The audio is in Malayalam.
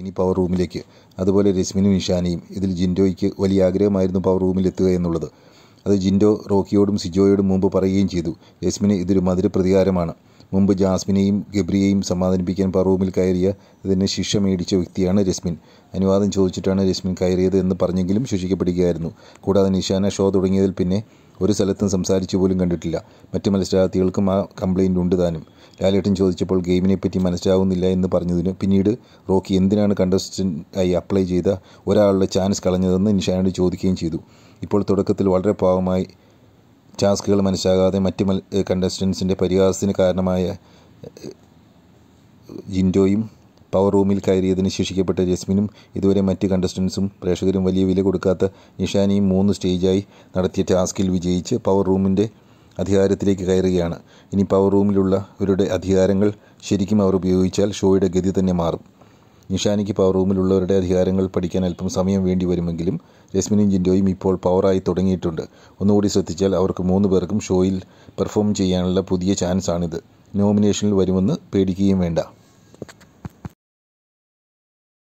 ഇനി പവർ റൂമിലേക്ക്. അതുപോലെ രശ്മിനും നിഷാനയും. ഇതിൽ ജിൻഡോയ്ക്ക് വലിയ ആഗ്രഹമായിരുന്നു പവർ റൂമിലെത്തുക എന്നുള്ളത്. അത് ജിൻഡോ റോക്കിയോടും സിജോയോടും മുമ്പ് പറയുകയും ചെയ്തു. രശ്മിന് ഇതൊരു മധുര പ്രതികാരമാണ്. മുമ്പ് ജാസ്മിനെയും ഗബ്രിയെയും സമാധാനിപ്പിക്കാൻ പവർ റൂമിൽ കയറിയ ഇതിന് ശിക്ഷ മേടിച്ച വ്യക്തിയാണ് രശ്മിൻ. അനുവാദം ചോദിച്ചിട്ടാണ് രശ്മിൻ കയറിയത് എന്ന് പറഞ്ഞെങ്കിലും ശിക്ഷിക്കപ്പെടുകയായിരുന്നു. കൂടാതെ നിഷാന ഷോ തുടങ്ങിയതിൽ പിന്നെ ഒരു സ്ഥലത്തും സംസാരിച്ചു പോലും കണ്ടിട്ടില്ല. മറ്റ് മത്സരാർത്ഥികൾക്കും ആ കംപ്ലയിൻ്റ് ഉണ്ട് താനും. ലാലേട്ടൻ ചോദിച്ചപ്പോൾ ഗെയിമിനെപ്പറ്റി മനസ്സിലാവുന്നില്ല എന്ന് പറഞ്ഞതിന് പിന്നീട് റോക്കി എന്തിനാണ് കണ്ടസ്റ്റൻ്റായി അപ്ലൈ ചെയ്ത ഒരാളുടെ ചാൻസ് കളഞ്ഞതെന്ന് നിഷാനോട് ചോദിക്കുകയും ചെയ്തു. ഇപ്പോൾ തുടക്കത്തിൽ വളരെ പാവമായി ടാസ്കുകൾ മനസ്സിലാകാതെ മറ്റ് കണ്ടസ്റ്റൻസിൻ്റെ പരിഹാസത്തിന് കാരണമായ ജിൻഡോയും പവർ റൂമിൽ കയറിയതിന് ശിക്ഷിക്കപ്പെട്ട ജസ്മിനും ഇതുവരെ മറ്റ് കണ്ടസ്റ്റൻസും പ്രേക്ഷകരും വലിയ വില കൊടുക്കാത്ത നിഷാനയും 3 സ്റ്റേജായി നടത്തിയ ടാസ്കിൽ വിജയിച്ച് പവർ റൂമിൻ്റെ അധികാരത്തിലേക്ക് കയറുകയാണ്. ഇനി പവർ റൂമിലുള്ളവരുടെ അധികാരങ്ങൾ ശരിക്കും അവർ ഉപയോഗിച്ചാൽ ഷോയുടെ ഗതി തന്നെ മാറും. നിഷാനയ്ക്ക് പവർ റൂമിലുള്ളവരുടെ അധികാരങ്ങൾ പഠിക്കാൻ അല്പം സമയം വേണ്ടി വരുമെങ്കിലും രശ്മിനും ജിൻഡോയും ഇപ്പോൾ പവറായി തുടങ്ങിയിട്ടുണ്ട്. ഒന്നുകൂടി ശ്രദ്ധിച്ചാൽ അവർക്ക് 3 പേർക്കും ഷോയിൽ പെർഫോം ചെയ്യാനുള്ള പുതിയ ചാൻസാണിത്. നോമിനേഷനിൽ വരുമെന്ന് പേടിക്കുകയും വേണ്ട.